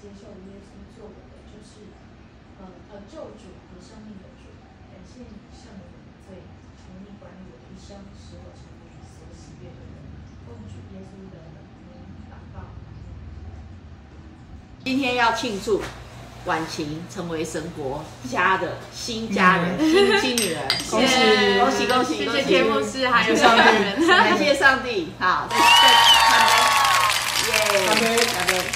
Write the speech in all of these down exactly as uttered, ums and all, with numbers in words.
接受耶稣做我的就是呃呃救主和生命的主。感谢你赦免我的罪，求你管理我的一生，使我成为你所喜悦的人。奉主耶稣的名祷告。 今天要庆祝婉晴成为神国家的新家人、新新女儿，恭喜恭喜恭喜！ 谢谢天父师还有上帝， 人， 感谢上帝。好，再再干杯，耶！干杯！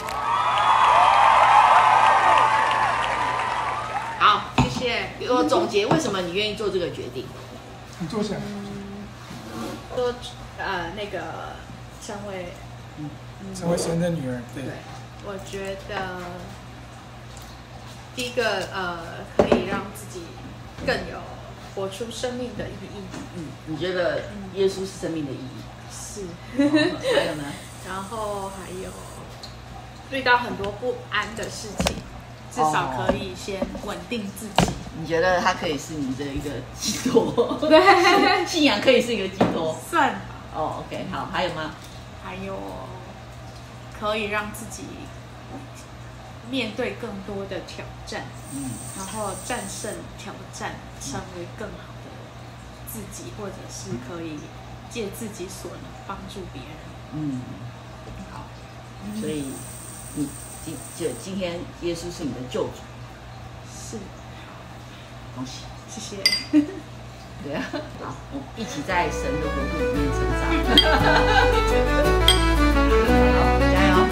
好，谢谢。给我总结，为什么你愿意做这个决定？ 你坐下。 说呃那个成为， 嗯，成为神的女儿，对。 对， 我觉得。第一个，呃，可以让自己更有活出生命的意义。 嗯，你觉得耶稣是生命的意义？ 是。 哦、还有呢？ 然后还有遇到很多不安的事情，至少可以先稳定自己。 你觉得它可以是你的一个寄托？对，信仰可以是一个寄托。 算吧。 哦 ，OK， 好，还有吗？ 还有可以让自己面对更多的挑战，嗯，然后战胜挑战，成为更好的自己，或者是可以借自己所能帮助别人。 嗯，好，所以你今就今天耶稣是你的救主， 是， 恭喜， 谢谢。 对啊，好，我们一起在神的国度里面成长。好，加油！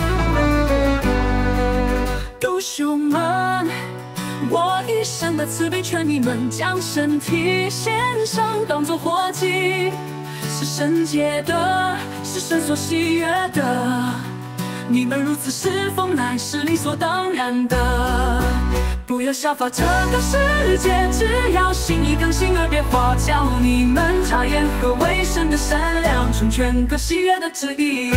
弟兄们，我一生的慈悲劝你们将身体献上，当作活祭，是圣洁的，是神所喜悦的。你们如此侍奉，乃是理所当然的。不要效法这个世界，只要心意更新而别化，叫你们察验何为神的善良，成全各喜悦的旨意。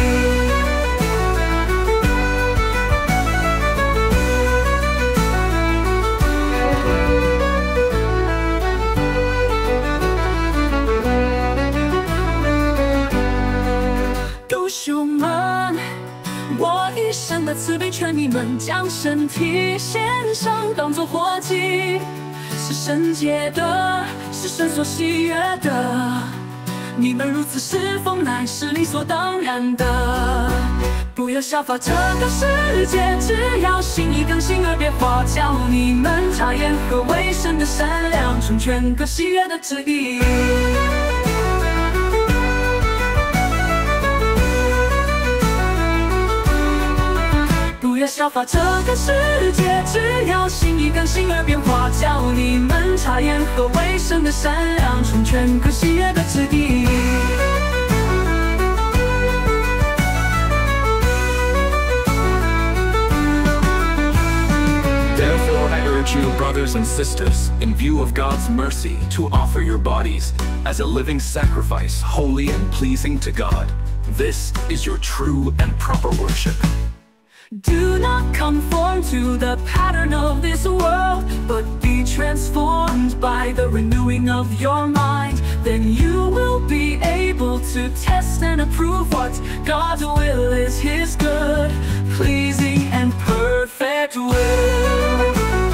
兄们，我一生的慈悲劝你们将身体献上，当作活祭，是圣洁的，是神所喜悦的。你们如此侍奉，乃是理所当然的。不要效法这个世界，只要心意更新而别化，叫你们察验何为神的善良，成全各喜悦的旨意。不要效法这个世界，只要心意更新而变化，叫你们察验何为神的善良，成全各喜悦的旨意。 Therefore, I urge you, brothers and sisters, in view of God's mercy, to offer your bodies as a living sacrifice, holy and pleasing to God. This is your true and proper worship. Do not conform to the pattern of this world, but be transformed by the renewing of your mind. Then you will be able to test and approve what God's will is, His good, pleasing, and perfect will.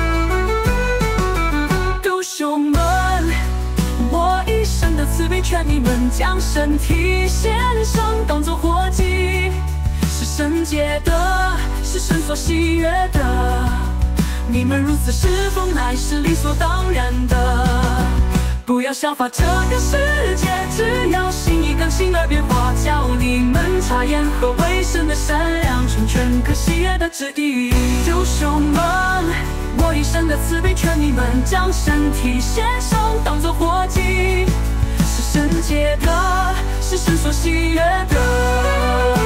弟兄们，我一生的慈悲劝你们将身体献上，当作活祭，是圣洁的，是神所喜悦的。你们如此侍奉，乃是理所当然的。不要效法这个世界，只要心意更新而变化，叫你们察验何为神的善良，成全各喜悦的旨意。弟兄们，我一生的慈悲劝你们将身体献上，当作活祭，是圣洁的，是神所喜悦的。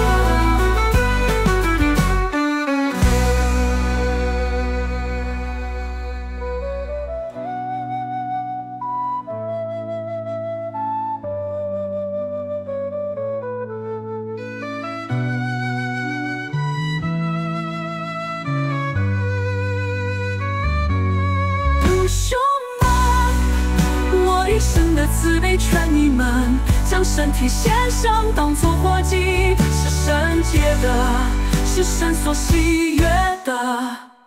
慈悲劝你们将身体献上，当作活祭，是圣洁的， 是神所喜悦的。